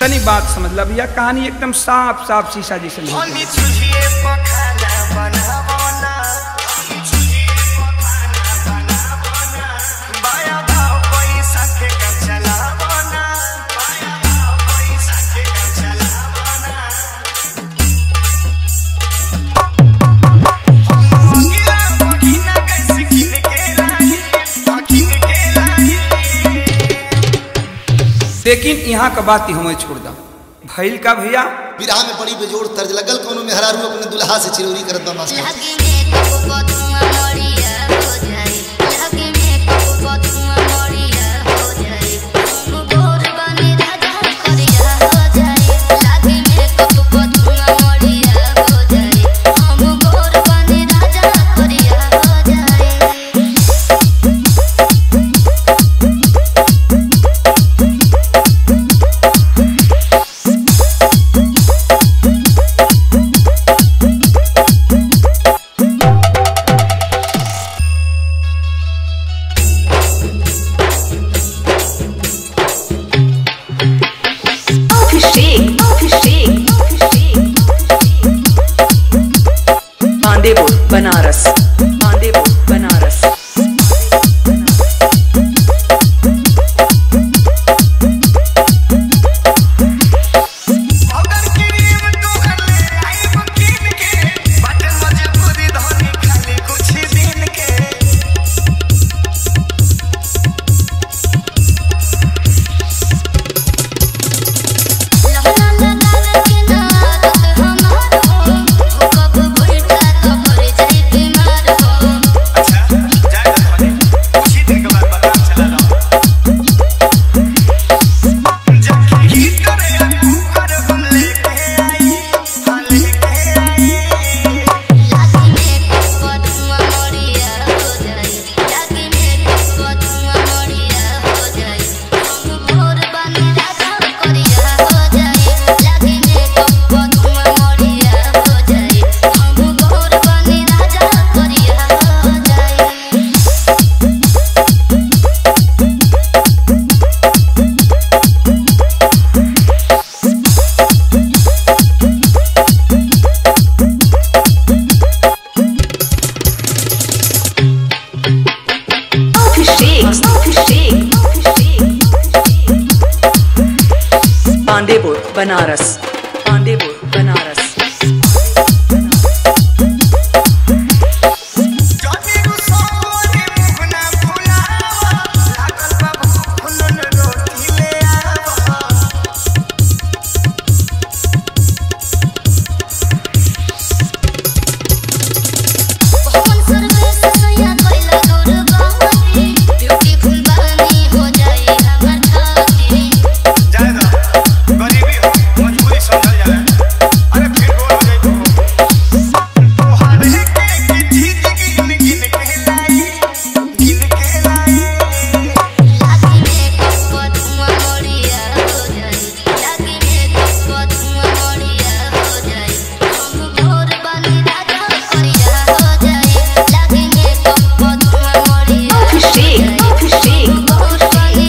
तनी बात समझ ला भैया, कहानी एकदम साफ साफ शीशा जैसे लेकिन यहाँ का बात ही हमें छोड़ दा भैल का भैया विराह में बड़ी बेजोड़ तर्ज लगल कोनो में हरारू अपने दुल्हा से चिरौरी करत बा मास्टर। पांडेपुर बनारस, पांडेपुर बनारस। पांडेपुर बनारस, पांडेपुर बनारस।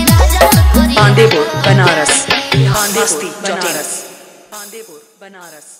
पांडेपुर बनारस, पांडेपुर बनारस, पांडेपुर बनारस।